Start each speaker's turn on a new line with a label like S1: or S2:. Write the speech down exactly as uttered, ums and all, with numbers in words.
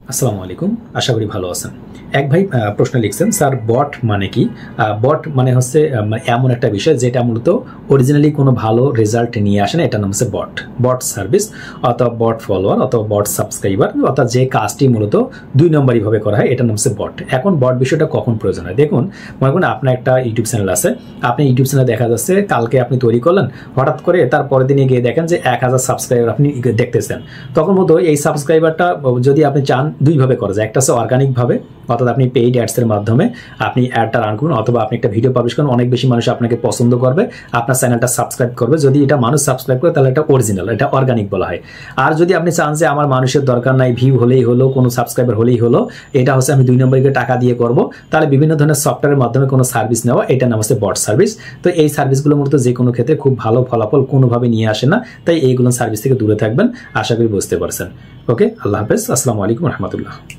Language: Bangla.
S1: আসসালামু আলাইকুম, আশা করি ভালো আছেন। এক ভাই প্রশ্ন লিখছেন, স্যার বট মানে কি? বট মানে হচ্ছে এমন একটা বিষয় যেটা মূলত অরিজিনালি কোনো ভালো রেজাল্ট নিয়ে আসে না, এটার নাম হচ্ছে বট। বট সার্ভিস অথবা বট ফলোয়ার অথবা বট সাবস্ক্রাইবার অর্থাৎ যে কাজটি মূলত দুই নম্বরই ভাবে করা হয়, এটার নাম হচ্ছে বট। এখন বট বিষয়টা কখন প্রয়োজন হয়? দেখুন, মনে করুন আপনার একটা ইউটিউব চ্যানেল আছে, আপনি ইউটিউব চ্যানেলে দেখা যাচ্ছে কালকে আপনি তৈরি করলেন, হঠাৎ করে তার পরের দিনে গিয়ে দেখেন যে এক হাজার সাবস্ক্রাইবার আপনি দেখতেছেন। তখন মতো এই সাবস্ক্রাইবারটা যদি আপনি চান দুইভাবে করা যায়। একটা হচ্ছে অর্গানিক ভাবে, অর্থাৎ আপনি পেইড অ্যাডস এর মাধ্যমে আপনি অ্যাডটা রান করুন, অথবা আপনি একটা ভিডিও পাবলিশ করুন, অনেক বেশি মানুষ আপনাকে পছন্দ করবে, আপনার চ্যানেলটা সাবস্ক্রাইব করবে। যদি এটা মানুষ সাবস্ক্রাইব করে তাহলে এটা অরিজিনাল, এটা অর্গানিক বলা হয়। আর যদি আপনি চান যে আমার মানুষের দরকার নাই, ভিউ হলেই হলো, কোনো সাবস্ক্রাইবার হলেই হলো, এটা হচ্ছে আমি দুই নম্বরকে টাকা দিয়ে করব, তাহলে বিভিন্ন ধরনের সফটওয়্যারের মাধ্যমে কোনো সার্ভিস নেওয়া, এটা নাম হচ্ছে বট সার্ভিস। তো এই সার্ভিসগুলো মূলত যে কোনো ক্ষেত্রে খুব ভালো ফলাফল কোনোভাবে নিয়ে আসে না, তাই এইগুলো সার্ভিস থেকে দূরে থাকবেন। আশা করি বুঝতে পারছেন। ওকে, আল্লাহ হাফেজ, আসসালামু আলাইকুম রহমতুল্লাহ।